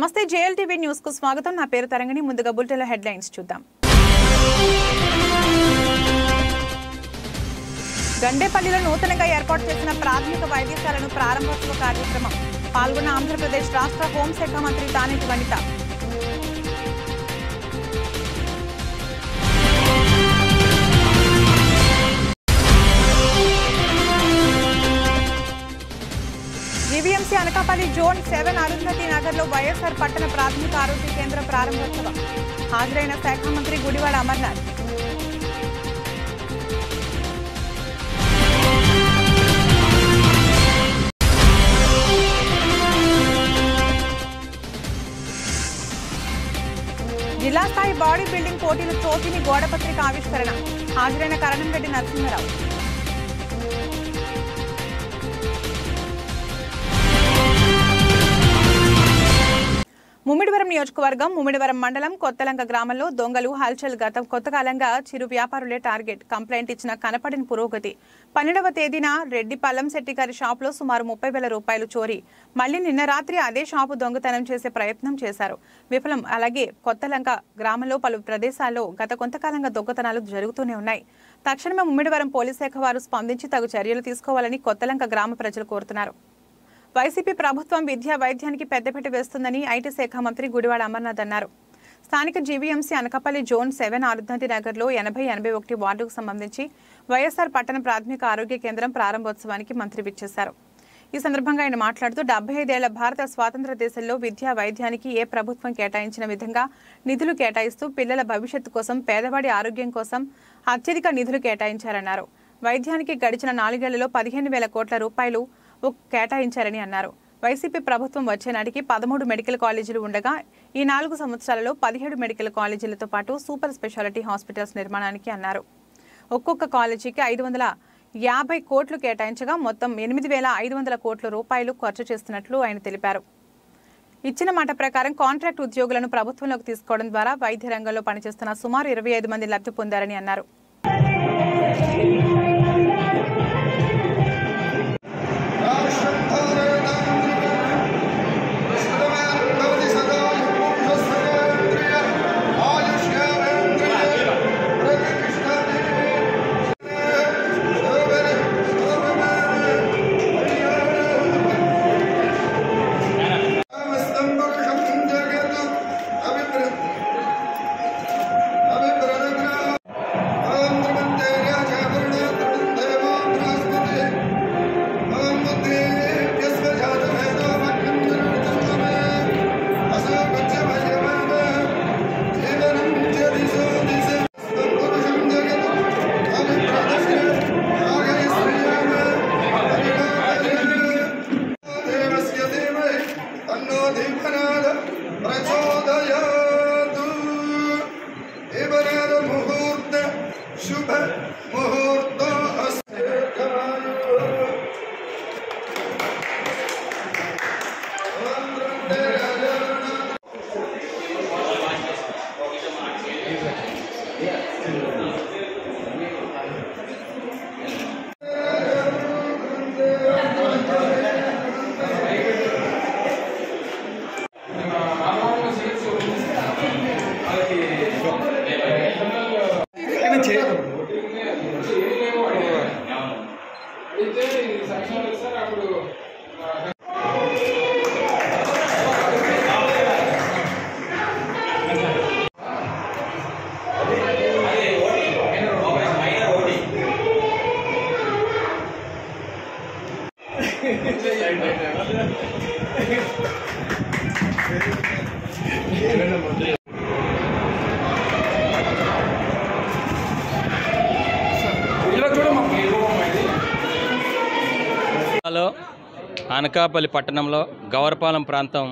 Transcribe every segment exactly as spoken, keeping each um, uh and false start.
నమస్తే JLTV news కు స్వాగతం. నా పేరు తరంగిణి. ముందుగా బులెటిన్ హెడ్లైన్స్ చూద్దాం. గండేపల్లిలో నూతనంగా ఏర్పాటు చేసిన ప్రాథమిక వైద్యశాలను ప్రారంభోత్సవ కార్యక్రమం పాల్గొన్న ఆంధ్రప్రదేశ్ రాష్ట్ర హోంశాఖ మంత్రి Taneti Vanitha. GVMC Anakapalli zone seven Arundhati Nagar లో వైఎస్ఆర్ పట్టణ ప్రాథమిక ఆరోగ్య కేంద్రం ప్రారంభోత్సవం హాజరైన శాఖ మంత్రి గుడివాడ అమర్నాథ్. జిల్లా స్థాయి బాడీ బిల్డింగ్ పోటీలు చోటిని గోడపత్రిక ఆవిష్కరణ హాజరైన కరణంరెడ్డి నరసింహారావు. ముమ్మిడివరం నియోజకవర్గం ముమ్మిడివరం మండలం కొత్తలంక గ్రామంలో దొంగలు హల్చల్. గత కొంతకాలంగా చిరు వ్యాపారులే టార్గెట్. కంప్లైంట్ ఇచ్చిన కనపడిన పురోగతి. పన్నెండవ తేదీన రెడ్డి పల్లంశెట్టి గారి షాపులో సుమారు ముప్పై వేల రూపాయలు చోరీ. మళ్లీ నిన్న రాత్రి అదే షాపు దొంగతనం చేసే ప్రయత్నం చేశారు, విఫలం. అలాగే కొత్తలంక గ్రామంలో పలు ప్రదేశాల్లో గత కొంతకాలంగా దొంగతనాలు జరుగుతూనే ఉన్నాయి. తక్షణమే ముమ్మిడివరం పోలీస్ శాఖ వారు స్పందించి తగు చర్యలు తీసుకోవాలని కొత్తలంక గ్రామ ప్రజలు కోరుతున్నారు. వైసీపీ ప్రభుత్వం విద్యా వైద్యానికి పెద్దపీట వేస్తుందని ఐటీ శాఖ మంత్రి గుడివాడ అమర్నాథ్ అన్నారు. స్థానిక GVMC Anakapalli zone seven Arundhati Nagar లో ఎనభై ఎనభై ఒకటి వార్డుకు సంబంధించి వైఎస్ఆర్ పట్టణ ప్రాథమిక ఆరోగ్య కేంద్రం ప్రారంభోత్సవానికి మంత్రి విచ్చేశారు. ఈ సందర్భంగా ఆయన మాట్లాడుతూ డెబ్బై ఐదేళ్ల భారత స్వాతంత్ర దేశంలో విద్యా వైద్యానికి ఏ ప్రభుత్వం కేటాయించిన విధంగా నిధులు కేటాయిస్తూ పిల్లల భవిష్యత్తు కోసం, పేదవాడి ఆరోగ్యం కోసం అత్యధిక నిధులు కేటాయించారన్నారు. వైద్యానికి గడిచిన నాలుగేళ్లలో పదిహేను వేల కోట్ల రూపాయలు కేటాయించారని అన్నారు. వైసీపీ ప్రభుత్వం వచ్చే నాటికి పదమూడు మెడికల్ కాలేజీలు ఉండగా ఈ నాలుగు సంవత్సరాలలో పదిహేడు మెడికల్ కాలేజీలతో పాటు సూపర్ స్పెషాలిటీ హాస్పిటల్స్ నిర్మాణానికి అన్నారు. ఒక్కొక్క కాలేజీకి ఐదు వందల యాభై కోట్లు కేటాయించగా మొత్తం ఎనిమిది వేల ఐదు వందల కోట్ల రూపాయలు ఖర్చు చేస్తున్నట్లు ఆయన తెలిపారు. ఇచ్చిన మాట ప్రకారం కాంట్రాక్ట్ ఉద్యోగులను ప్రభుత్వంలోకి తీసుకోవడం ద్వారా వైద్య రంగంలో పనిచేస్తున్న సుమారు ఇరవై ఐదు మంది లబ్ధి పొందారని అన్నారు. అనకాపల్లి పట్టణంలో గౌరపాలెం ప్రాంతం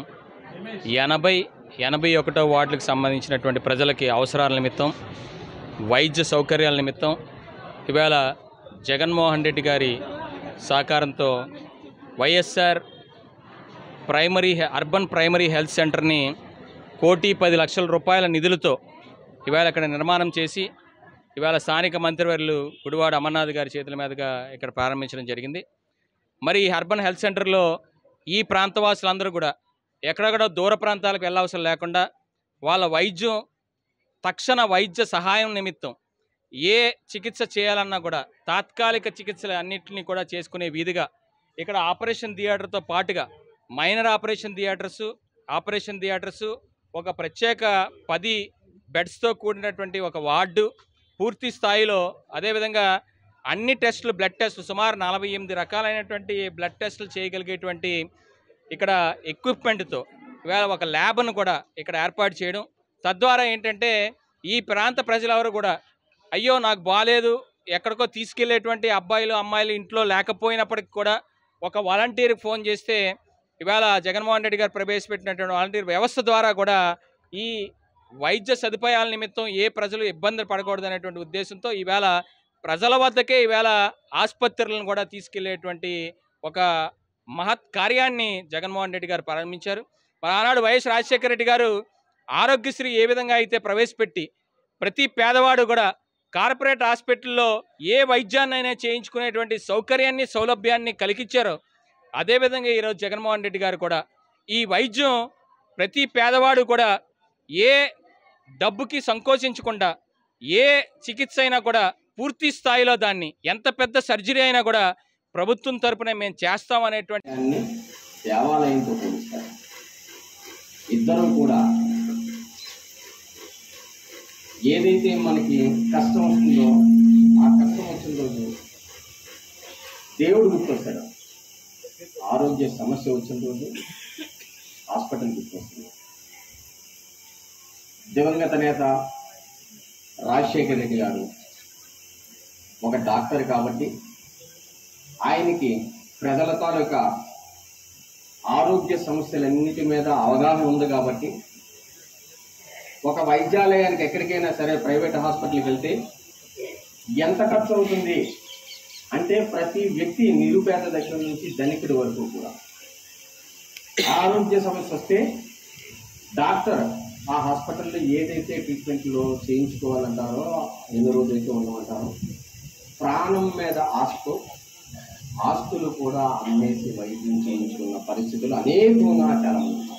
ఎనభై ఎనభై ఒకటో వార్డులకు సంబంధించినటువంటి ప్రజలకి అవసరాల నిమిత్తం, వైద్య సౌకర్యాల నిమిత్తం ఇవాళ జగన్మోహన్ రెడ్డి గారి సహకారంతో YSR primary urban primary health సెంటర్ని కోటి పది లక్షల రూపాయల నిధులతో ఇవాళ ఇక్కడ నిర్మాణం చేసి ఇవాళ స్థానిక మంత్రివర్యులు గుడివాడ అమర్నాథ్ గారి చేతుల మీదుగా ఇక్కడ ప్రారంభించడం జరిగింది. మరి ఈ అర్బన్ హెల్త్ సెంటర్లో ఈ ప్రాంతవాసులందరూ కూడా ఎక్కడెక్కడో దూర ప్రాంతాలకు వెళ్ళవసరం లేకుండా వాళ్ళ వైద్యం తక్షణ వైద్య సహాయం నిమిత్తం ఏ చికిత్స చేయాలన్నా కూడా తాత్కాలిక చికిత్సలు అన్నింటినీ కూడా చేసుకునే వీధిగా ఇక్కడ ఆపరేషన్ థియేటర్తో పాటుగా minor operation theatres operation theatres ఒక ప్రత్యేక పది బెడ్స్తో కూడినటువంటి ఒక వార్డు పూర్తి స్థాయిలో, అదేవిధంగా అన్ని టెస్టులు బ్లడ్ టెస్టులు సుమారు నలభై ఎనిమిది రకాలైనటువంటి బ్లడ్ టెస్టులు చేయగలిగేటువంటి ఇక్కడ ఎక్విప్మెంట్తో ఇవాళ ఒక ల్యాబ్ను కూడా ఇక్కడ ఏర్పాటు చేయడం, తద్వారా ఏంటంటే ఈ ప్రాంత ప్రజలెవరు కూడా అయ్యో నాకు బాగాలేదు ఎక్కడికో తీసుకెళ్లేటువంటి అబ్బాయిలు అమ్మాయిలు ఇంట్లో లేకపోయినప్పటికి కూడా ఒక వాలంటీర్కి ఫోన్ చేస్తే ఇవాళ జగన్మోహన్ రెడ్డి గారు ప్రవేశపెట్టినటువంటి వాలంటీర్ వ్యవస్థ ద్వారా కూడా ఈ వైద్య సదుపాయాల నిమిత్తం ఏ ప్రజలు ఇబ్బంది పడకూడదు అనేటువంటి ఉద్దేశంతో ఈవేళ ప్రజల వద్దకే ఈవేళ ఆసుపత్రులను కూడా తీసుకెళ్లేటువంటి ఒక మహత్ కార్యాన్ని జగన్మోహన్ రెడ్డి గారు ప్రారంభించారు. మరి ఆనాడు వైఎస్ రాజశేఖర రెడ్డి గారు ఆరోగ్యశ్రీ ఏ విధంగా అయితే ప్రవేశపెట్టి ప్రతి పేదవాడు కూడా కార్పొరేట్ హాస్పిటల్లో ఏ వైద్యాన్నైనా చేయించుకునేటువంటి సౌకర్యాన్ని సౌలభ్యాన్ని కలిగించారో అదేవిధంగా ఈరోజు జగన్మోహన్ రెడ్డి గారు కూడా ఈ వైద్యం ప్రతి పేదవాడు కూడా ఏ డబ్బుకి సంకోచించకుండా ఏ చికిత్స అయినా కూడా పూర్తి స్థాయిలో దాన్ని ఎంత పెద్ద సర్జరీ అయినా కూడా ప్రభుత్వం తరపున మేము చేస్తాం అనేటువంటి దేవాలయంతో పోలుస్తారు. ఇద్దరు కూడా ఏదైతే మనకి కష్టం వస్తుందో ఆ కష్టం వచ్చిన రోజు దేవుడు గుర్తొస్తాడు, ఆరోగ్య సమస్య వచ్చిన రోజు హాస్పిటల్ గుర్తొస్తుంది. దివంగత నేత రాజశేఖర రెడ్డి గారు ఒక డాక్టర్ కాబట్టి ఆయనకి ప్రజల తాలూకా ఆరోగ్య సమస్యలన్నిటి మీద అవగాహన ఉంది కాబట్టి ఒక వైద్యాలయానికి ఎక్కడికైనా సరే ప్రైవేట్ హాస్పిటల్కి వెళ్తే ఎంత ఖర్చు అవుతుంది అంటే ప్రతి వ్యక్తి నిరుపేద దగ్గర నుంచి ధనికుడి వరకు కూడా ఆరోగ్య సమస్య వస్తే డాక్టర్ ఆ హాస్పిటల్లో ఏదైతే ట్రీట్మెంట్లో చేయించుకోవాలంటారో ఎన్ని రోజులైతే ఉండమంటారో ప్రాణం మీద ఆశతో ఆస్తులు కూడా అమ్మేసి వైద్యం చేయించుకున్న పరిస్థితులు అనేకంగా చాలా ఉన్నాయి.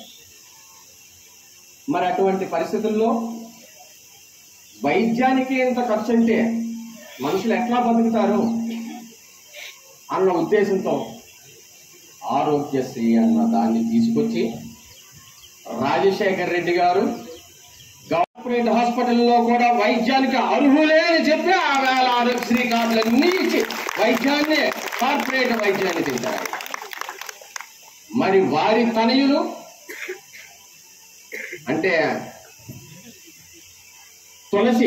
మరి అటువంటి పరిస్థితుల్లో వైద్యానికి ఎంత ఖర్చు అంటే మనుషులు ఎట్లా బతుకుతారు అన్న ఉద్దేశంతో ఆరోగ్యశ్రీ అన్న దాన్ని తీసుకొచ్చి రాజశేఖర రెడ్డి గారు కార్పొరేట్ హాస్పిటల్లో కూడా వైద్యానికి అర్హులే అని చెప్పి ఆ వేళ ఆరోగ్యశ్రీ కార్డులన్నీ ఇచ్చి వైద్యాన్ని కార్పొరేట్ వైద్యాన్ని తింటారు. మరి వారి తనయులు అంటే తులసి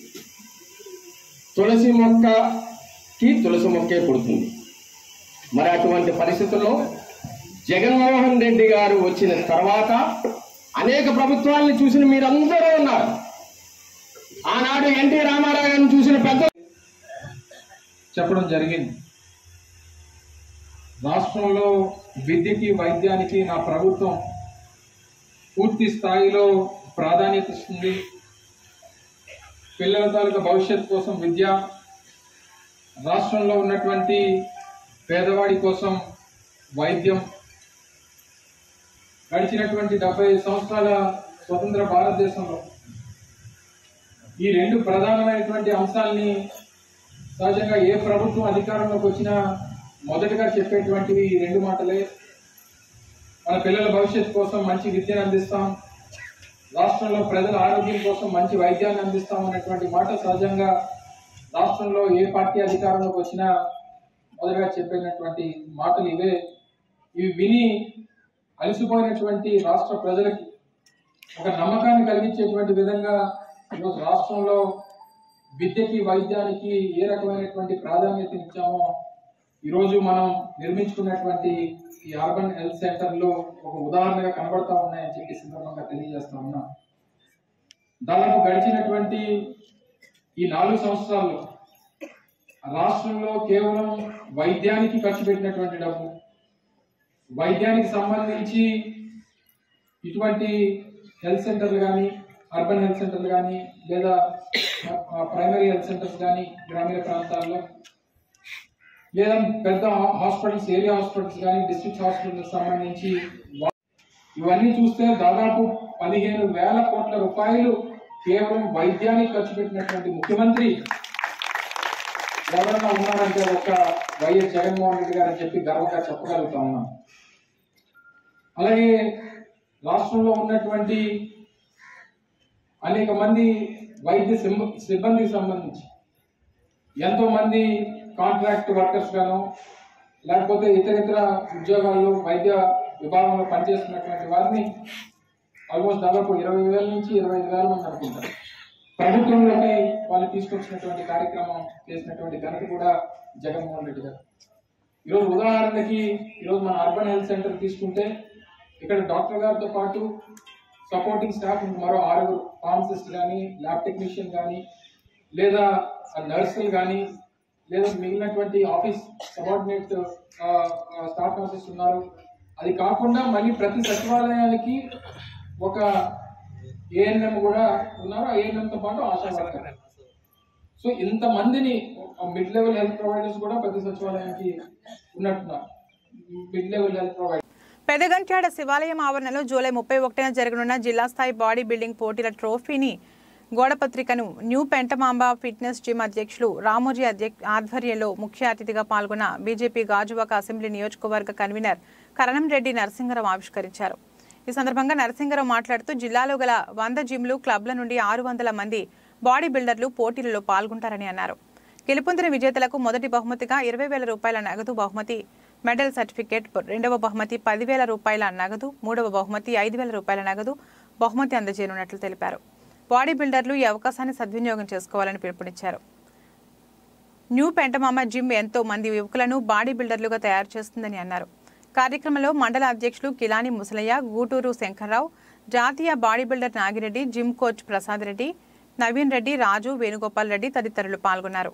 తులసి మొక్కకి తులసి మొక్కే పుడుతుంది. మరి అటువంటి పరిస్థితుల్లో జగన్మోహన్ రెడ్డి గారు వచ్చిన తర్వాత అనేక ప్రభుత్వాలను చూసిన మీరందరూ ఉన్నారు. ఆనాడు ఎన్టీ రామారావు గారిని చూసిన పెద్ద చెప్పడం జరిగింది. రాష్ట్రంలో విద్యకి వైద్యానికి నా ప్రభుత్వం పూర్తి స్థాయిలో ప్రాధాన్యత ఇస్తుంది. పిల్లల తాలూకా భవిష్యత్ కోసం విద్య, రాష్ట్రంలో ఉన్నటువంటి పేదవాడి కోసం వైద్యం. గడిచినటువంటి డెబ్బై సంవత్సరాల స్వతంత్ర భారతదేశంలో ఈ రెండు ప్రధానమైనటువంటి అంశాలని సహజంగా ఏ ప్రభుత్వం అధికారంలోకి వచ్చినా మొదటగా చెప్పేటువంటివి ఈ రెండు మాటలే. మన పిల్లల భవిష్యత్తు కోసం మంచి విద్యను అందిస్తాం, రాష్ట్రంలో ప్రజల ఆరోగ్యం కోసం మంచి వైద్యాన్ని అందిస్తాం అనేటువంటి మాట సహజంగా రాష్ట్రంలో ఏ పార్టీ అధికారంలోకి వచ్చినా మొదటగా చెప్పినటువంటి మాటలు ఇవే. ఇవి విని అలసిపోయినటువంటి రాష్ట్ర ప్రజలకి ఒక నమ్మకాన్ని కలిగించేటువంటి విధంగా ఈరోజు రాష్ట్రంలో విద్యకి వైద్యానికి ఏ రకమైనటువంటి ప్రాధాన్యత ఇచ్చామో ఈరోజు మనం నిర్మించుకున్నటువంటి ఈ అర్బన్ హెల్త్ సెంటర్లు ఒక ఉదాహరణగా కనబడతా ఉన్నాయని చెప్పి సందర్భంగా తెలియజేస్తా ఉన్నా. దాదాపు గడిచినటువంటి ఈ నాలుగు సంవత్సరాల్లో రాష్ట్రంలో కేవలం వైద్యానికి ఖర్చు పెట్టినటువంటి డబ్బు, వైద్యానికి సంబంధించి ఇటువంటి హెల్త్ సెంటర్లు కానీ అర్బన్ హెల్త్ సెంటర్లు కానీ లేదా ప్రైమరీ హెల్త్ సెంటర్స్ కానీ గ్రామీణ ప్రాంతాల్లో లేదా పెద్ద హాస్పిటల్స్ ఏరియా హాస్పిటల్స్ కానీ డిస్ట్రిక్ట్ హాస్పిటల్స్ సంబంధించి ఇవన్నీ చూస్తే దాదాపు పదిహేను వేల కోట్ల రూపాయలు కేవలం వైద్యానికి ఖర్చు పెట్టినటువంటి ముఖ్యమంత్రి ఎవరన్నా ఉన్నారంటే ఒక వైఎస్ జగన్మోహన్ రెడ్డి గారు అని చెప్పి గర్వంగా చెప్పగలుగుతా ఉన్నాం. అలాగే రాష్ట్రంలో ఉన్నటువంటి అనేక మంది వైద్య సిబ్బందికి సంబంధించి ఎంతో మంది కాంట్రాక్ట్ వర్కర్స్ గాను లేకపోతే ఇతర ఇతర ఉద్యోగాల్లో వైద్య విభాగంలో పనిచేస్తున్నటువంటి వారిని ఆల్మోస్ట్ దాదాపు ఇరవై వేల నుంచి ఇరవై ఐదు వేల మంది అనుకుంటారు. ప్రభుత్వంలోకి వాళ్ళు తీసుకొచ్చినటువంటి కార్యక్రమం చేసినటువంటి ఘనత కూడా జగన్మోహన్ రెడ్డి గారు. ఈరోజు ఉదాహరణకి ఈరోజు మన అర్బన్ హెల్త్ సెంటర్ తీసుకుంటే ఇక్కడ డాక్టర్ గారితో పాటు సపోర్టింగ్ స్టాఫ్ మరో ఆరుగురు ఫార్మసిస్ట్ కానీ ల్యాబ్ టెక్నీషియన్ కానీ లేదా నర్సులు కానీ లేదా మిగిలినటువంటి ఆఫీస్ సబార్డినేట్ స్టాఫ్ నర్సెస్ ఉన్నారు. అది కాకుండా మళ్ళీ ప్రతి సచివాలయానికి ఒక ఏఎన్ఎం కూడా ఉన్నారు. ఆ ఏఎన్ఎంతో పాటు ఆశా వర్కర్. సో ఇంతమందిని మిడ్ లెవెల్ హెల్త్ ప్రొవైడర్స్ కూడా ప్రతి సచివాలయానికి ఉన్నట్టున్నారు. Mid level health provider. Pedagantyada శివాలయం ఆవరణలో జూలై ముప్పై ఒకటిన జరగనున్న జిల్లా స్థాయి బాడీ బిల్డింగ్ పోటీల ట్రోఫీని గోడపత్రికను న్యూ పెంటమాంబ ఫిట్నెస్ జిమ్ అధ్యక్షులు రామోజీ ఆధ్వర్యంలో ముఖ్య అతిథిగా పాల్గొన్న బీజేపీ గాజువాక అసెంబ్లీ నియోజకవర్గ కన్వీనర్ కరణంరెడ్డి నరసింగరావు ఆవిష్కరించారు. ఈ సందర్భంగా నరసింగరావు మాట్లాడుతూ జిల్లాలో గల వంద జిమ్లు క్లబ్ల నుండి ఆరు వందల మంది బాడీ బిల్డర్లు పోటీలలో పాల్గొంటారని అన్నారు. గెలుపొందిన విజేతలకు మొదటి బహుమతిగా ఇరవై వేల రూపాయల నగదు బహుమతి, మెడల్ సర్టిఫికేట్, రెండవ బహుమతి పదివేల రూపాయల నగదు, మూడవ బహుమతి ఐదు వేల రూపాయల నగదు బహుమతి అందజేయనున్నట్లు తెలిపారు. బాడీ బిల్డర్లు ఈ అవకాశాన్ని సద్వినియోగం చేసుకోవాలని పిలుపునిచ్చారు. న్యూ పెంటమామ జిమ్ ఎంతో మంది యువకులను బాడీ బిల్డర్లుగా తయారు చేస్తుందని అన్నారు. కార్యక్రమంలో మండల అధ్యక్షులు కిలాని ముసలయ్య, గూటూరు శంకర్రావు, జాతీయ body builder Nagireddy, gym coach Prasad Reddy, Naveen Reddy, Raju, Venugopal Reddy తదితరులు పాల్గొన్నారు.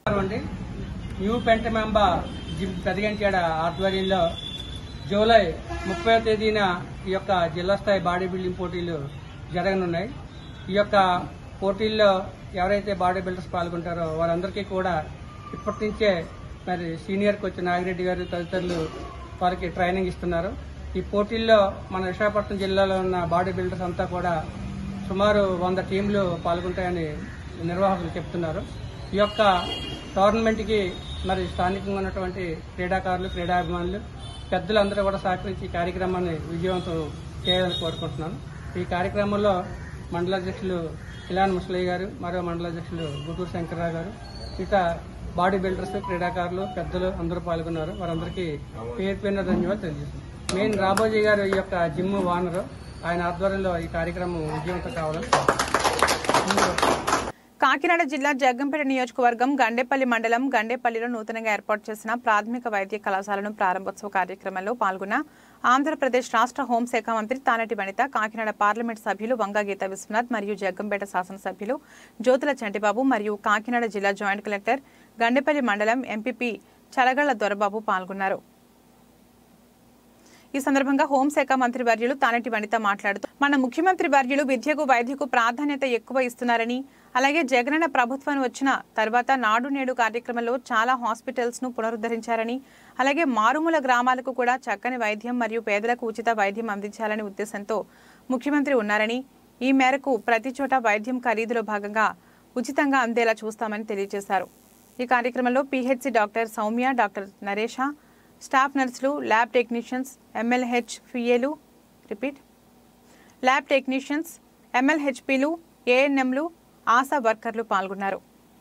న్యూ పెంటమాంబ జిమ్ పెదగంట్యాడ ఆధ్వర్యంలో జూలై ముప్పై తేదీన ఈ యొక్క జిల్లా స్థాయి బాడీ బిల్డింగ్ పోటీలు జరగనున్నాయి. ఈ యొక్క పోటీల్లో ఎవరైతే బాడీ బిల్డర్స్ పాల్గొంటారో వారందరికీ కూడా ఇప్పటి నుంచే మరి సీనియర్ కోచ్ నాగిరెడ్డి గారు తదితరులు వారికి ట్రైనింగ్ ఇస్తున్నారు. ఈ పోటీల్లో మన విశాఖపట్నం జిల్లాలో ఉన్న బాడీ బిల్డర్స్ అంతా కూడా సుమారు వంద టీంలు పాల్గొంటాయని నిర్వాహకులు చెప్తున్నారు. ఈ యొక్క టోర్నమెంట్కి మరి స్థానికంగా ఉన్నటువంటి క్రీడాకారులు, క్రీడాభిమానులు, పెద్దలందరూ కూడా సహకరించి ఈ కార్యక్రమాన్ని విజయవంతం చేయాలని కోరుకుంటున్నాను. ఈ కార్యక్రమంలో మండలాధ్యక్షులు కిలాన్ ముసలయ్య గారు, మరో మండలాధ్యక్షులు గుటూరు శంకర్రావు గారు, ఇక బాడీ బిల్డర్స్, క్రీడాకారులు, పెద్దలు అందరూ పాల్గొన్నారు. వారందరికీ పేరు పేరున ధన్యవాదాలు తెలియజేస్తున్నాను. మెయిన్ రాబోజీ గారు ఈ యొక్క జిమ్ ఓనరు, ఆయన ఆధ్వర్యంలో ఈ కార్యక్రమం విజయవంతం కావాలని. కాకినాడ జిల్లా జగ్గంపేట నియోజకవర్గం గండేపల్లి మండలం గండేపల్లిలో నూతనంగా ఏర్పాటు చేసిన ప్రాథమిక వైద్య కళాశాలను ప్రారంభోత్సవ కార్యక్రమంలో పాల్గొన్న ఆంధ్రప్రదేశ్ రాష్ట్ర హోంశాఖ మంత్రి తానేటి వనిత, కాకినాడ పార్లమెంట్ సభ్యులు వంగా గీత విశ్వనాథ్ మరియు జగ్గంపేట శాసనసభ్యులు జ్యోతుల చంటిబాబు మరియు కాకినాడ జిల్లా జాయింట్ కలెక్టర్ గండేపల్లి మండలం ఎంపీపీ చలగళ్ల దొరబాబు పాల్గొన్నారు. ఈ సందర్భంగా హోంశాఖ మంత్రి వర్యులు తానేటి వనిత మాట్లాడుతూ మన ముఖ్యమంత్రి వర్యులు విద్యకు, వైద్యకు ప్రాధాన్యత ఎక్కువ ఇస్తున్నారని, అలాగే జగనన్న ప్రభుత్వం వచ్చిన తర్వాత నాడు నేడు కార్యక్రమంలో చాలా హాస్పిటల్స్ ను పునరుద్ధరించారని, అలాగే మారుమూల గ్రామాలకు కూడా చక్కని వైద్యం మరియు పేదలకు ఉచిత వైద్యం అందించాలనే ఉద్దేశంతో ముఖ్యమంత్రి ఉన్నారని, ఈ మేరకు ప్రతి చోట వైద్యం ఖరీదులో భాగంగా ఉచితంగా అందేలా చూస్తామని తెలియజేశారు. ఈ కార్యక్రమంలో PHC doctor Soumya, doctor Naresh, staff నర్సులు, ల్యాబ్ టెక్నీషియన్స్, ఎంఎల్హెచ్ ఫిఏలు రిపీట్ ల్యాబ్ టెక్నీషియన్స్, ఎంఎల్హెచ్పీలు, ఏఎన్ఎంలు, ఆశా వర్కర్లు పాల్గొన్నారు.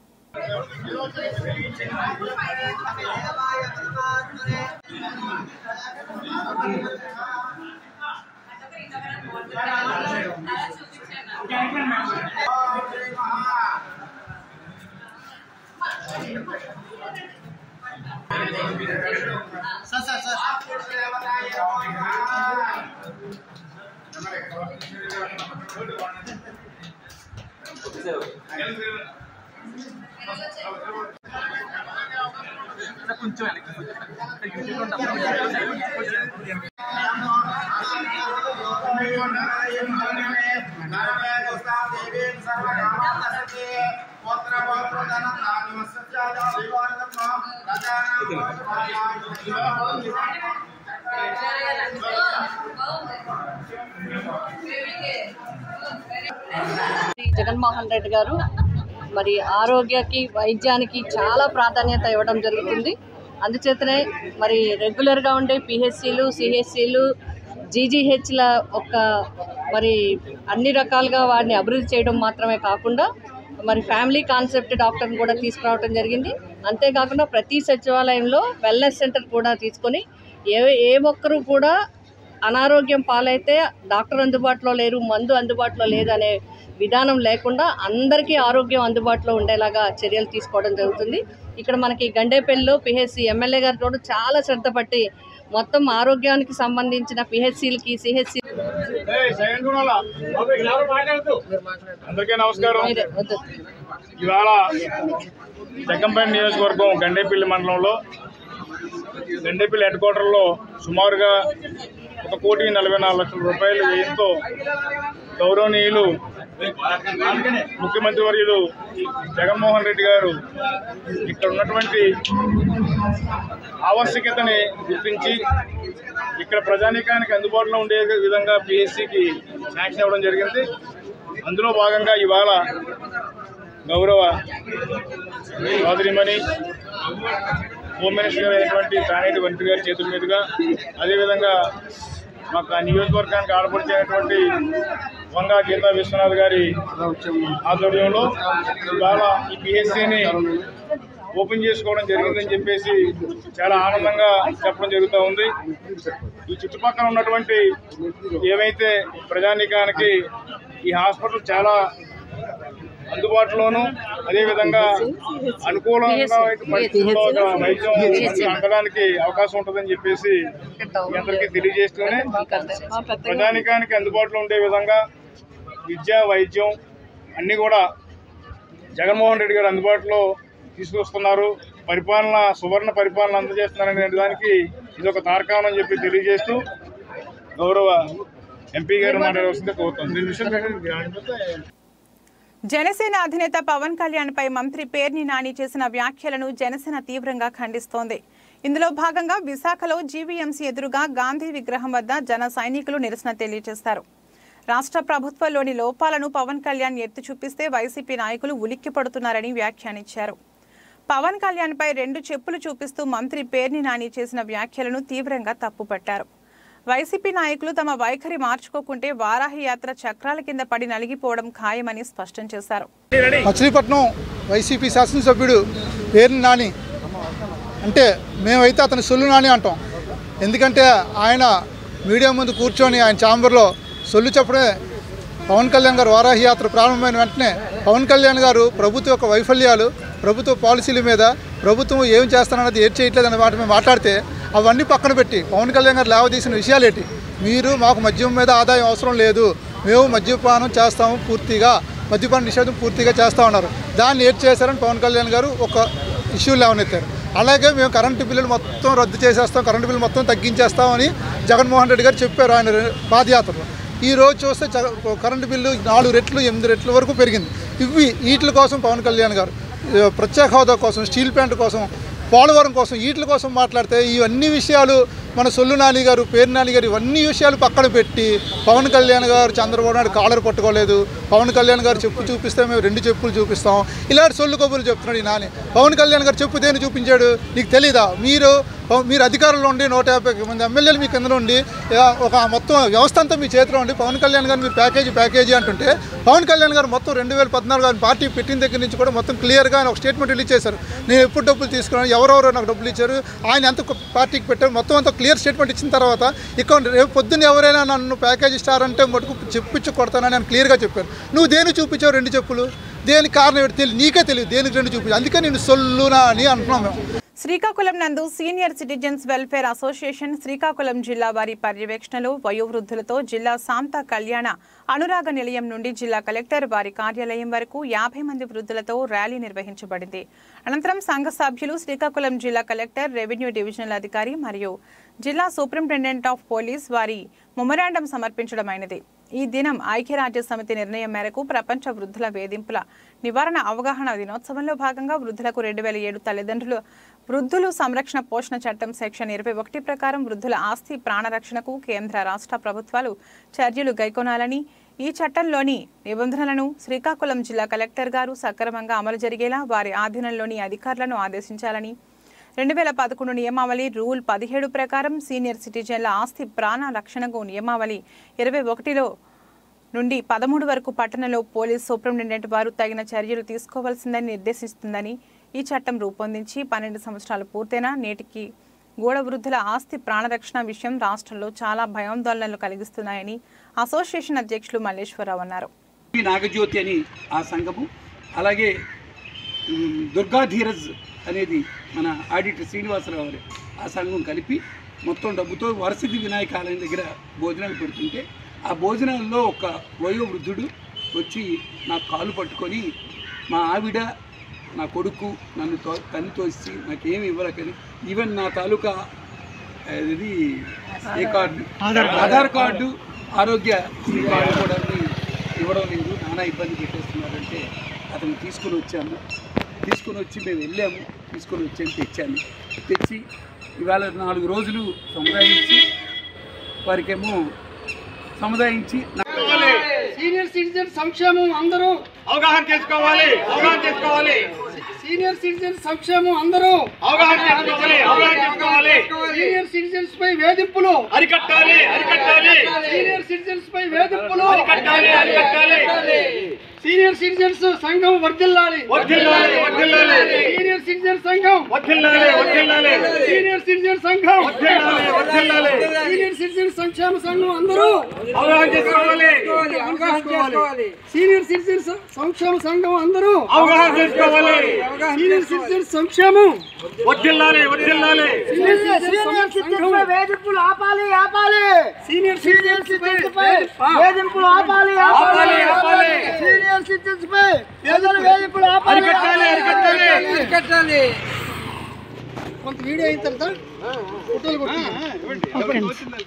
సార్ సార్ సార్ కొంచెం జగన్మోహన్ రెడ్డి గారు మరి ఆరోగ్యకి వైద్యానికి చాలా ప్రాధాన్యత ఇవ్వడం జరుగుతుంది. అందుచేతనే మరి రెగ్యులర్గా ఉండే పిహెచ్సిలు సిహెచ్సిలు జీజీహెచ్ల ఒక మరి అన్ని రకాలుగా వాటిని అభివృద్ధి చేయడం మాత్రమే కాకుండా మరి ఫ్యామిలీ కాన్సెప్ట్ డాక్టర్ని కూడా తీసుకురావడం జరిగింది. అంతేకాకుండా ప్రతి సచివాలయంలో వెల్నెస్ సెంటర్ కూడా తీసుకొని ఏ ఏ ఒక్కరూ కూడా అనారోగ్యం పాలైతే డాక్టర్ అందుబాటులో లేరు, మందు అందుబాటులో లేదనే విధానం లేకుండా అందరికీ ఆరోగ్యం అందుబాటులో ఉండేలాగా చర్యలు తీసుకోవడం జరుగుతుంది. ఇక్కడ మనకి గండేపల్లిలో పిహెచ్సి ఎమ్మెల్యే గారు కూడా చాలా శ్రద్ధ పట్టి మొత్తం ఆరోగ్యానికి సంబంధించిన పిహెచ్సిలకి సిహెచ్సి అందరికీ నమస్కారం. ఇవాళ జగ్గంపేట నియోజకవర్గం గండేపల్లి మండలంలో గండేపల్లి హెడ్ క్వార్టర్లో సుమారుగా ఒక కోటి నలభై నాలుగు లక్షల రూపాయలు వ్యయంతో గౌరవనీయులు ముఖ్యమంత్రి వర్యులు జగన్మోహన్ రెడ్డి గారు ఇక్కడ ఉన్నటువంటి ఆవశ్యకతని గుర్తించి ఇక్కడ ప్రజానీకానికి అందుబాటులో ఉండే విధంగా పిహెచ్సికి శాంక్షన్ ఇవ్వడం జరిగింది. అందులో భాగంగా ఇవాళ గౌరవ సోదరిమణి హోమ్ మినిస్టర్ అయినటువంటి తానేటి మంత్రి గారి చేతుల మీదుగా, అదేవిధంగా మాకు ఆ నియోజకవర్గానికి ఆడపడిచేటువంటి వంగా గీతా విశ్వనాథ్ గారి ఆధ్వర్యంలో ఇవాళ ఈ పిహెచ్సిని ఓపెన్ చేసుకోవడం జరిగిందని చెప్పేసి చాలా ఆనందంగా చెప్పడం జరుగుతూ ఉంది. ఈ చుట్టుపక్కల ఉన్నటువంటి ఏవైతే ప్రజానీకానికి ఈ హాస్పిటల్ చాలా అందుబాటులోను అదేవిధంగా అనుకూలంగా పరిస్థితుల్లో వైద్యం అందడానికి అవకాశం ఉంటుందని చెప్పేసి మీ అందరికీ తెలియజేస్తూనే ప్రజానీకానికి అందుబాటులో ఉండే విధంగా విద్య వైద్యం అన్నీ కూడా జగన్మోహన్ రెడ్డి గారు అందుబాటులో తీసుకొస్తున్నారు. పరిపాలన సువర్ణ పరిపాలన అందజేస్తున్నారనే దానికి ఇది ఒక తార్కాణం అని చెప్పి తెలియజేస్తూ గౌరవ ఎంపీ గారు మాట్లాడవలసిందే కోరుతాం. జనసేన అధినేత పవన్ కళ్యాణ్ పై మంత్రి పేర్ని నాని చేసిన వ్యాఖ్యలను జనసేన తీవ్రంగా ఖండిస్తోంది. ఇందులో భాగంగా విశాఖలో జీవీఎంసీ ఎదురుగా గాంధీ విగ్రహం వద్ద జన సైనికులు నిరసన తెలియజేశారు. రాష్ట్ర ప్రభుత్వంలోని లోపాలను పవన్ కళ్యాణ్ ఎత్తి చూపిస్తే వైసీపీ నాయకులు ఉలిక్కి పడుతున్నారని వ్యాఖ్యానించారు. పవన్ కళ్యాణ్ పై రెండు చెప్పులు చూపిస్తూ మంత్రి పేర్ని నాని చేసిన వ్యాఖ్యలను తీవ్రంగా తప్పుపట్టారు. వైసీపీ నాయకులు తమ వైఖరి మార్చుకోకుంటే వారాహి యాత్ర చక్రాల కింద పడి నలిగిపోవడం ఖాయమని స్పష్టం చేశారు. మచిలీపట్నం వైసీపీ శాసనసభ్యుడు పేర్ని నాని అంటే మేమైతే అతను సొల్లు నాని అంటాం. ఎందుకంటే ఆయన మీడియా ముందు కూర్చొని ఆయన ఛాంబర్లో సొల్లు చెప్పడే పవన్ కళ్యాణ్ గారు వారాహి యాత్ర ప్రారంభమైన వెంటనే పవన్ కళ్యాణ్ గారు ప్రభుత్వ యొక్క వైఫల్యాలు, ప్రభుత్వ పాలసీల మీద ప్రభుత్వం ఏం చేస్తానన్నది ఏం చేయట్లేదనే వాటి మీద మాట్లాడితే అవన్నీ పక్కన పెట్టి పవన్ కళ్యాణ్ గారు లేవదీసిన విషయాలేంటి? మీరు మాకు మద్యం మీద ఆదాయం అవసరం లేదు, మేము మద్యపానం చేస్తాము, పూర్తిగా మద్యపాన నిషేధం పూర్తిగా చేస్తూ ఉన్నారు. దాన్ని ఏడ్ చేశారని పవన్ కళ్యాణ్ గారు ఒక ఇష్యూ లేవనెత్తారు. అలాగే మేము కరెంటు బిల్లులు మొత్తం రద్దు చేసేస్తాం, కరెంటు బిల్లు మొత్తం తగ్గించేస్తామని జగన్మోహన్ రెడ్డి గారు చెప్పారు ఆయన పాదయాత్రలో. ఈ రోజు చూస్తే కరెంటు బిల్లు నాలుగు రెట్లు ఎనిమిది రెట్ల వరకు పెరిగింది. ఇవి వీటి కోసం పవన్ కళ్యాణ్ గారు ప్రత్యేక హోదా కోసం, స్టీల్ ప్లాంట్ కోసం, పోలవరం కోసం, వీటి కోసం మాట్లాడితే ఇవన్నీ విషయాలు మన సొల్లు నాని గారు, పేరు నాని గారు ఇవన్నీ విషయాలు పక్కన పెట్టి పవన్ కళ్యాణ్ గారు చంద్రబాబు నాయుడు కాలర్ పట్టుకోలేదు, పవన్ కళ్యాణ్ గారు చెప్పు చూపిస్తే మేము రెండు చెప్పులు చూపిస్తాం, ఇలాంటి సొల్లు కబుర్లు చెప్తున్నాడు ఈ నాని. పవన్ కళ్యాణ్ గారు చెప్పు దేని చూపించాడు నీకు తెలీదా? మీరు మీరు అధికారంలో ఉండి నూట యాభై మంది ఎమ్మెల్యేలు మీ కింద ఉండి ఒక మొత్తం వ్యవస్థ అంతా మీ చేతిలో ఉండి పవన్ కళ్యాణ్ గారు మీరు ప్యాకేజీ ప్యాకేజీ అంటుంటే పవన్ కళ్యాణ్ గారు మొత్తం రెండు వేల పద్నాలుగు ఆయన పార్టీ పెట్టిన దగ్గర నుంచి కూడా మొత్తం క్లియర్గా ఆయన ఒక స్టేట్మెంట్ రిలీజ్ చేశారు. నేను ఎప్పుడు డబ్బులు తీసుకున్నాను, ఎవరెవరో నాకు డబ్బులు ఇచ్చారు, ఆయన ఎంత పార్టీకి పెట్టారు, మొత్తం అంతా క్లియర్ స్టేట్మెంట్ ఇచ్చిన తర్వాత ఇక రేపు పొద్దున్న ఎవరైనా నన్ను ప్యాకేజ్ ఇస్తారు అంటే మటుకు చెప్పించు కొడతానని నేను క్లియర్గా చెప్పాను. నువ్వు దేని చూపించావు రెండు చెప్పులు? దేనికి కారణం ఏంటి తెలియదు, నీకే తెలియదు దేనికి రెండు చూపించు. అందుకే నేను సొల్లునా అని అంటున్నాం మేము. శ్రీకాకుళం నందు senior citizens welfare association Srikakulam జిల్లా వారి పర్యవేక్షణలో వయోవృద్ధులతో జిల్లా శాంత కళ్యాణ అనురాగ నిలయం నుండి జిల్లా కలెక్టర్ వారి కార్యాలయం వరకు యాభై మంది వృద్ధులతో ర్యాలీ నిర్వహించబడింది. అనంతరం సంఘ సభ్యులు శ్రీకాకుళం జిల్లా కలెక్టర్, రెవెన్యూ డివిజనల్ అధికారి మరియు జిల్లా సూపరింటెండెంట్ ఆఫ్ పోలీస్ వారి మెమోరాండం సమర్పించడమైనది. ఈ దినం ఐక్యరాజ్య సమితి నిర్ణయం మేరకు ప్రపంచ వృద్ధుల వేధింపుల నివారణ అవగాహన దినోత్సవంలో భాగంగా వృద్ధులకు రెండు వేల ఏడు తల్లిదండ్రులు వృద్ధులు సంరక్షణ పోషణ చట్టం సెక్షన్ ఇరవై ఒకటి ప్రకారం వృద్ధుల ఆస్తి ప్రాణరక్షణకు కేంద్ర రాష్ట్ర ప్రభుత్వాలు చర్యలు గైకొనాలని, ఈ చట్టంలోని నిబంధనలను శ్రీకాకుళం జిల్లా కలెక్టర్ గారు సక్రమంగా అమలు జరిగేలా వారి ఆధీనంలోని అధికారులను ఆదేశించాలని, రెండు వేల పదకొండు నియమావళి రూల్ పదిహేడు ప్రకారం సీనియర్ సిటిజన్ల ఆస్తి ప్రాణ రక్షణకు నియమావళి ఇరవై ఒకటిలో నుండి పదమూడు వరకు పట్టణంలో పోలీస్ సూపరింటెండెంట్ వారు తగిన చర్యలు తీసుకోవాల్సిందని నిర్దేశిస్తుందని, ఈ చట్టం రూపొందించి పన్నెండు సంవత్సరాలు పూర్తయినా నేటికి గోడ వృద్ధుల ఆస్తి ప్రాణరక్షణ విషయం రాష్ట్రంలో చాలా భయాందోళనలు కలిగిస్తున్నాయని అసోసియేషన్ అధ్యక్షులు మల్లేశ్వరరావు అన్నారు. నాగజ్యోతి అని ఆ సంఘము, అలాగే దుర్గా ధీరజ్ అనేది మన ఆడిటర్ శ్రీనివాసరావు గారు ఆ సంఘం కలిపి మొత్తం డబ్బుతో వరసిద్ధి వినాయక ఆలయం దగ్గర భోజనాలు పెడుతుంటే ఆ భోజనాల్లో ఒక వయోవృద్ధుడు వచ్చి నా కాలు పట్టుకొని మా ఆవిడ నా కొడుకు నన్ను తో తన్ని తోసి నాకేమి ఇవ్వలేకని ఈవెన్ నా తాలూకా ఇది ఏ కార్డు ఆధార్ కార్డు ఆరోగ్య కార్డు కూడా ఇవ్వడం లేదు, నానా ఇబ్బంది పెట్టేస్తున్నారంటే అతను తీసుకుని వచ్చాము. తీసుకుని వచ్చి మేము వెళ్ళాము, తీసుకొని వచ్చాము, తెచ్చాను. తెచ్చి ఇవాళ నాలుగు రోజులు సముదాయించి వారికేమో సముదాయించి సీనియర్ సిటిజన్ సంక్షేమం అందరూ అవగాహన చేసుకోవాలి అవగాహన చేసుకోవాలి సీనియర్ సిటిజన్ సంక్షేమం అందరూ అవగాహన చేసుకోవాలి అవగాహన చేసుకోవాలి సీనియర్ సిటిజన్స్ పై వేధింపులు అరికట్టాలి అరికట్టాలి సీనియర్ సిటిజన్స్ పై వేధింపులు అరికట్టాలి అరికట్టాలి సీనియర్ సిటిజన్స్ సంఘం వర్ధిల్లాలి వర్ధిల్లాలి వర్ధిల్లాలి సీనియర్ సిటిజన్ సంఘం వర్ధిల్లాలి వర్ధిల్లాలి సీనియర్ సిటిజన్ సంఘం వర్ధిల్లాలి వర్ధిల్లాలి సీనియర్ సిటిజన్ సంక్షేమ సంఘం అందరూ అవగాహన చేసుకోవాలి అవగాహన చేసుకోవాలి సీనియర్ సిటిజన్స్ సంక్షేమ సంఘం అందరూ అవగాహన చేసుకోవాలి సీనియర్ సిటిజన్ సంక్షేమం వర్ధిల్లాలి వర్ధిల్లాలి సీనియర్ సిటిజన్స్ పై వేధింపులు ఆపాలి ఆపాలి సీనియర్ సిటిజన్స్ పై వేధింపులు ఆపాలి ఆపాలి ఆపాలి సీనియర్ సిటిజన్స్ పై వేధింపులు ఆపాలి అరికట్టాలి అరికట్టాలి అరికట్టాలి. కొంత వీడియో అయిన తర్వాత ఫోటోలు కొట్టి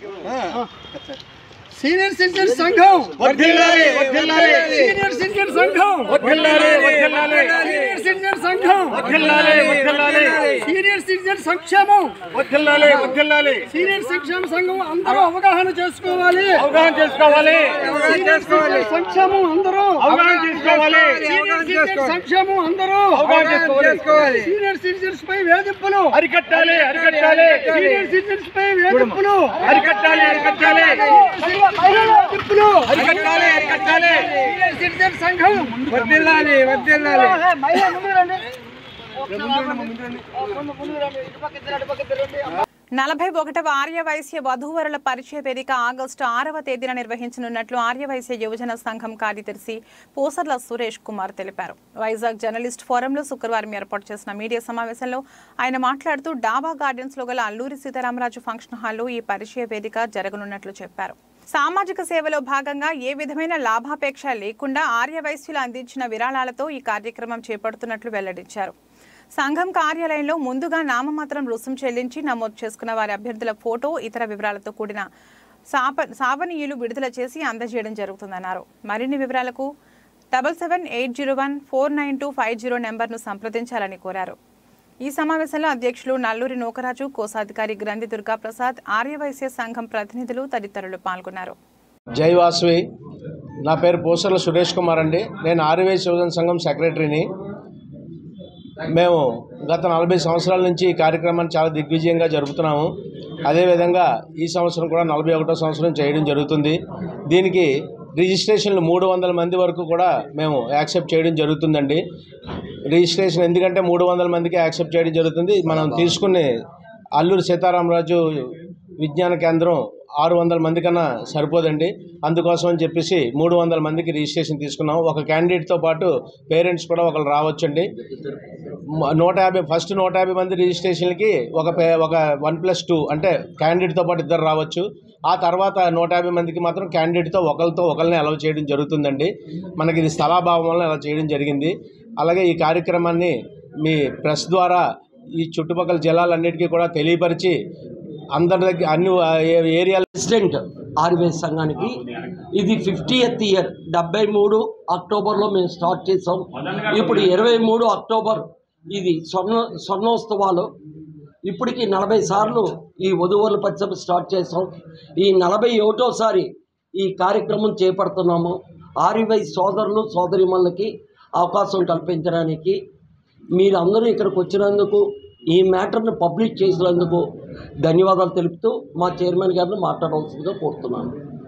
సీనియర్ సిటిజన్ సంఘం వర్ధిల్లాలి వర్ధిల్లాలి సీనియర్ సిటిజన్ సంఘం వర్ధిల్లాలి వర్ధిల్లాలి సీనియర్ సిటిజన్ సంఘం వర్ధిల్లాలి వర్ధిల్లాలి సీనియర్ సిటిజన్ సంక్షేమం వర్ధిల్లాలి వర్ధిల్లాలి సీనియర్ సంక్షేమ సంఘం అందరూ అవగాహన చేసుకోవాలి అవగాహన చేసుకోవాలి సీనియర్ సిటిజన్ సంక్షేమం అందరూ అవగాహన చేసుకోవాలి సీనియర్ సిటిజన్ సంక్షేమం అందరూ అవగాహన చేసుకోవాలి సీనియర్ సిటిజన్స్ పై వేధింపులు అరికట్టాలి అరికట్టాలి సీనియర్ సిటిజన్స్ పై వేధింపులు అరికట్టాలి అరికట్టాలి వేధింపులు అరికట్టాలి అరికట్టాలి సీనియర్ సిటిజన్ సంఘం వర్ధిల్లాలి వర్ధిల్లాలి మహిళ ముందు రండి ముందు రండి ఇటు పక్క ఇద్దరు అటు పక్క ఇద్దరు. నలభై ఒకటవ ఆర్యవైశ్య వధూవరుల పరిచయ వేదిక ఆగస్టు ఆరవ తేదీన నిర్వహించనున్నట్లు ఆర్యవైశ్య యువజన సంఘం కార్యదర్శి పూసర్ల సురేష్ కుమార్ తెలిపారు. వైజాగ్ జర్నలిస్ట్ ఫోరంలో శుక్రవారం ఏర్పాటు చేసిన మీడియా సమావేశంలో ఆయన మాట్లాడుతూ డాబా గార్డెన్స్ లో గల అల్లూరి సీతారామరాజు ఫంక్షన్ హాల్లో ఈ పరిచయ వేదిక జరగనున్నట్లు చెప్పారు. సామాజిక సేవలో భాగంగా ఏ విధమైన లాభాపేక్ష లేకుండా ఆర్యవైశ్యులు అందించిన విరాళాలతో ఈ కార్యక్రమం చేపడుతున్నట్లు వెల్లడించారు. సంఘం కార్యాలయంలో ముందుగా నామమాత్రం రుసుం చెల్లించి నమోదు చేసుకున్న వారి అభ్యర్థుల ఫోటో, ఇతర వివరాలతో కూడిన సాప సావనీయులు విడుదల చేసి అందజేయడం జరుగుతుందన్నారు. మరిన్ని వివరాలకు double seven eight zero one four nine two five zero నెంబర్ను సంప్రదించాలని కోరారు. ఈ సమావేశంలో అధ్యక్షులు నల్లూరి నూకరాజు, కోశాధికారి గ్రంథి దుర్గాప్రసాద్, ఆర్యవైశ్య సంఘం ప్రతినిధులు తదితరులు పాల్గొన్నారు. జై వాసవి. నా పేరు పూసర్ల సురేష్ కుమార్ అండి. నేను ఆర్యవైశ్య యువజన సంఘం సెక్రటరీని. మేము గత నలభై సంవత్సరాల నుంచి ఈ కార్యక్రమాన్ని చాలా దిగ్విజయంగా జరుపుతున్నాము. అదేవిధంగా ఈ సంవత్సరం కూడా నలభై ఒకటో సంవత్సరం చేయడం జరుగుతుంది. దీనికి రిజిస్ట్రేషన్లు మూడు వందల మంది వరకు కూడా మేము యాక్సెప్ట్ చేయడం జరుగుతుందండి. రిజిస్ట్రేషన్ ఎందుకంటే మూడు వందల మందికి యాక్సెప్ట్ చేయడం జరుగుతుంది. మనం తీసుకునే అల్లూరి సీతారామరాజు విజ్ఞాన కేంద్రం ఆరు వందల మంది కన్నా సరిపోదండి. అందుకోసం అని చెప్పేసి మూడు వందల మందికి రిజిస్ట్రేషన్ తీసుకున్నాం. ఒక క్యాండిడేట్తో పాటు పేరెంట్స్ కూడా ఒకరు రావచ్చండి. నూట యాభై ఫస్ట్ నూట యాభై మంది రిజిస్ట్రేషన్లకి ఒక పే ఒక వన్ ప్లస్ టూ అంటే క్యాండిడేట్తో పాటు ఇద్దరు రావచ్చు. ఆ తర్వాత నూట యాభై మందికి మాత్రం క్యాండిడేట్తో ఒకరితో ఒకరిని అలౌ చేయడం జరుగుతుందండి. మనకి ఇది స్థలాభావం వల్ల అలా చేయడం జరిగింది. అలాగే ఈ కార్యక్రమాన్ని మీ ప్రెస్ ద్వారా ఈ చుట్టుపక్కల జిల్లాలన్నిటికీ కూడా తెలియపరిచి అందరి దగ్గర అన్ని ఏరియాల ప్రెసిడెంట్ ఆర్యవైశ్య సంఘానికి ఇది ఫిఫ్టీయత్ ఇయర్. డెబ్బై మూడు అక్టోబర్లో మేము స్టార్ట్ చేసాం. ఇప్పుడు ఇరవై మూడు అక్టోబర్ ఇది స్వర్ణ స్వర్ణోత్సవాలు. ఇప్పటికి నలభై సార్లు ఈ వధువరుల పరిచయం స్టార్ట్ చేసాం. ఈ నలభై ఒకటోసారి ఈ కార్యక్రమం చేపడుతున్నాము. ఆర్వై సోదరులు సోదరిమణులకి అవకాశం కల్పించడానికి మీరందరూ ఇక్కడికి వచ్చినందుకు, ఈ మ్యాటర్ను పబ్లిష్ చేసినందుకు ధన్యవాదాలు తెలుపుతూ మా చైర్మన్ గారిని మాట్లాడవలసిందిగా కోరుతున్నాను.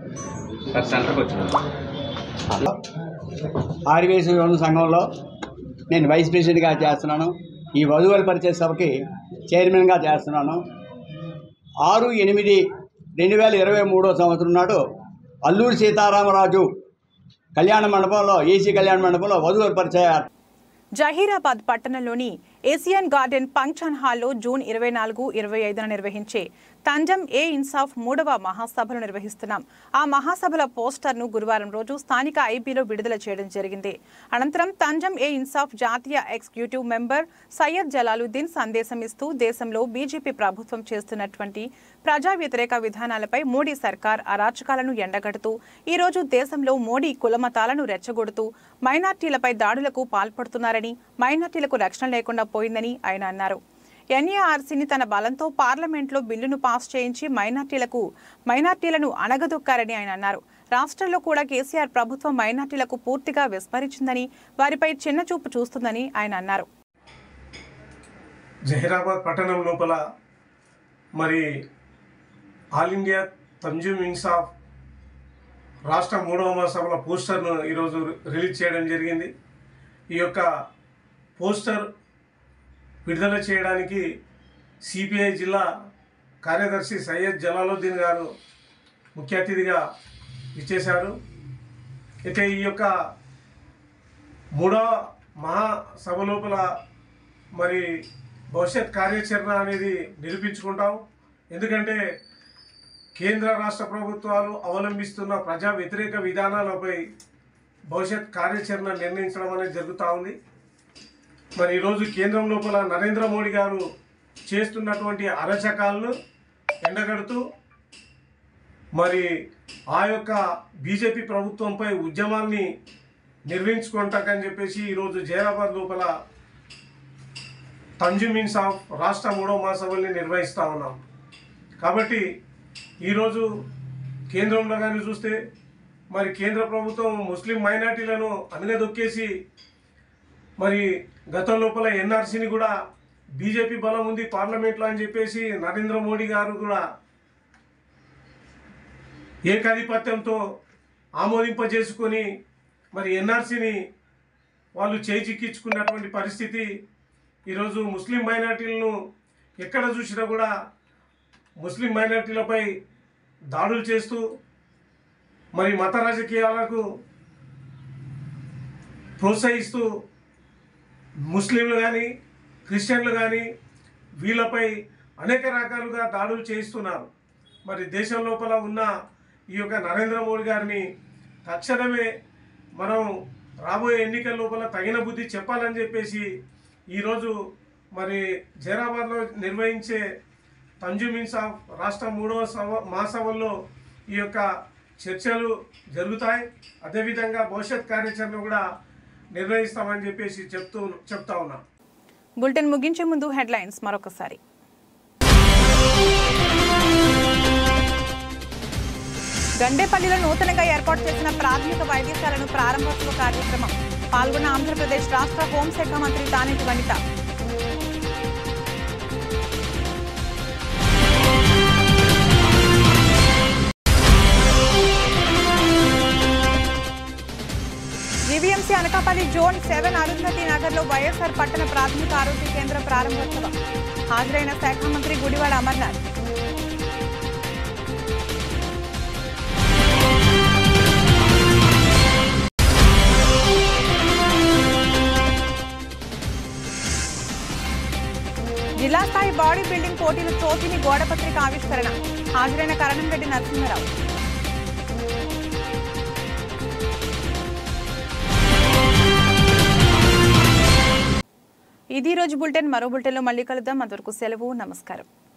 ఆర్వై సంఘంలో నేను వైస్ ప్రెసిడెంట్గా చేస్తున్నాను. ఈ వధువుల పరిచయ సభకి చైర్మన్గా చేస్తున్నాను. ఆరు ఎనిమిది రెండు వేల ఇరవై మూడో సంవత్సరం నాడు అల్లూరి సీతారామరాజు కళ్యాణ మండపంలో ఏసీ కళ్యాణ మండపంలో వధువుల పరిచయ జహీరాబాద్ పట్టణంలోని ఏసియన్ గార్డెన్ ఫంక్షన్ హాల్లో జూన్ ఇరవై నాలుగు ఇరవై ఐదున నిర్వహించే తంజం ఏ ఇన్సాఫ్ మూడవ మహాసభను నిర్వహిస్తున్నాం. ఆ మహాసభల పోస్టర్ను గురువారం రోజు స్థానిక ఐబీలో విడుదల చేయడం జరిగింది. అనంతరం తంజం ఏ ఇన్సాఫ్ జాతీయ ఎగ్జిక్యూటివ్ మెంబర్ సయ్యద్ జలాలుద్దీన్ సందేశం ఇస్తూ దేశంలో బీజేపీ ప్రభుత్వం చేస్తున్నటువంటి ప్రజా వ్యతిరేక విధానాలపై మోడీ సర్కార్ అరాచకాలను ఎండగడుతూ ఈ రోజు దేశంలో మోడీ కులమతాలను రెచ్చగొడుతూ మైనార్టీలపై దాడులకు పాల్పడుతున్నారని, మైనార్టీలకు రక్షణ లేకుండా పోయిందని ఆయన అన్నారు. ఎన్ఏఆర్సీని తన బలంతో పార్లమెంట్లో బిల్లును పాస్ చేయించి మైనార్టీలకు మైనార్టీలను అణగదొక్కారని ఆయన అన్నారు. రాష్ట్రంలో కూడా కేసీఆర్ ప్రభుత్వం మైనార్టీలకు పూర్తిగా విస్మరించిందని, వారిపై చిన్నచూపు చూస్తుందని ఆయన అన్నారు. జహీరాబాద్ పట్టణం లోపల మరి ఆల్ ఇండియా తంజీమ్ ఇన్సాఫ్ రాష్ట్ర మూడవ మహాసభల పోస్టర్ను ఈరోజు రిలీజ్ చేయడం జరిగింది. ఈ యొక్క పోస్టర్ విడుదల చేయడానికి సిపిఐ జిల్లా కార్యదర్శి సయ్యద్ జలాలుద్దీన్ గారు ముఖ్య అతిథిగా ఇచ్చేశారు. అయితే ఈ యొక్క మూడవ మహాసభ లోపల మరి భవిష్యత్ కార్యాచరణ అనేది నిరూపించుకుంటాం. ఎందుకంటే కేంద్ర రాష్ట్ర ప్రభుత్వాలు అవలంబిస్తున్న ప్రజా వ్యతిరేక విధానాలపై భవిష్యత్ కార్యాచరణ నిర్ణయించడం అనేది జరుగుతూ ఉంది. మరి ఈరోజు కేంద్రం లోపల నరేంద్ర మోడీ గారు చేస్తున్నటువంటి అరాచకాలను ఎండగడుతూ మరి ఆ యొక్క బీజేపీ ప్రభుత్వంపై ఉద్యమాన్ని నిర్వహించుకుంటాకని చెప్పేసి ఈరోజు జహీరాబాద్ లోపల తంజీమ్ ఇన్సాఫ్ రాష్ట్ర మూడవ మహాసభల్ని నిర్వహిస్తూ ఉన్నాం. కాబట్టి ఈరోజు కేంద్రంలో కానీ చూస్తే మరి కేంద్ర ప్రభుత్వం ముస్లిం మైనార్టీలను అనగదొక్కేసి మరి గతం లోపల ఎన్ఆర్సీని కూడా బీజేపీ బలం ఉంది పార్లమెంట్లో అని చెప్పేసి నరేంద్ర మోడీ గారు కూడా ఏకాధిపత్యంతో ఆమోదింపజేసుకొని మరి ఎన్ఆర్సీని వాళ్ళు చేజిక్కించుకున్నటువంటి పరిస్థితి. ఈరోజు ముస్లిం మైనార్టీలను ఎక్కడ చూసినా కూడా ముస్లిం మైనార్టీలపై దాడులు చేస్తూ మరి మత రాజకీయాలకు ప్రోత్సహిస్తూ ముస్లింలు కానీ క్రిస్టియన్లు కానీ వీళ్ళపై అనేక రకాలుగా దాడులు చేయిస్తున్నారు. మరి దేశం లోపల ఉన్న ఈ యొక్క నరేంద్ర మోడీ గారిని తక్షణమే మనం రాబోయే ఎన్నికల లోపల తగిన బుద్ధి చెప్పాలని చెప్పేసి ఈరోజు మరి జహీరాబాద్లో నిర్వహించే తంజీమ్ ఇన్సాఫ్ రాష్ట్ర మూడవ సభ మహాసభల్లో ఈ యొక్క చర్చలు జరుగుతాయి. అదేవిధంగా భవిష్యత్ కార్యాచరణ కూడా నిర్వహిస్తామని చెప్పేసి చెప్తూ చెప్తా ఉన్నా. బులెటిన్ ముగించే ముందు హెడ్లైన్స్ మరొకసారి. గండేపల్లిలో నూతనంగా ఏర్పాటు చేసిన ప్రాథమిక వైద్యశాలను ప్రారంభోత్సవ కార్యక్రమం పాల్గొన్న ఆంధ్రప్రదేశ్ రాష్ట్ర హోంశాఖ మంత్రి Taneti Vanitha. GVMC Anakapalli zone seven Arundhati నగర్లో వైఎస్ఆర్ పట్టణ ప్రాథమిక ఆరోగ్య కేంద్రం ప్రారంభోత్సవం హాజరైన శాఖ మంత్రి గుడివాడ అమర్నాథ్. జిల్లా స్థాయి బాడీ బిల్డింగ్ పోటీలు చోటిని గోడపత్రిక ఆవిష్కరణ హాజరైన కరణంరెడ్డి నరసింహారావు. ఇది రోజు బులెటిన్. మరో బులెటిన్లో మళ్ళీ కలుద్దాం. అంతవరకు సెలవు. నమస్కారం.